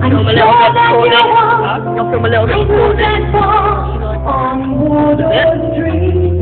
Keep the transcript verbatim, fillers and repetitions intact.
I'm Film a sure little bit that before you this. want You'll film a little I bit could before this. stand for onward Yeah. a dream.